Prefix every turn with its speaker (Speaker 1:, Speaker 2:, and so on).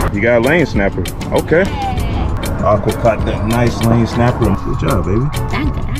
Speaker 1: You got a lane snapper. Okay. Aqua caught that nice lane snapper. Good job, baby.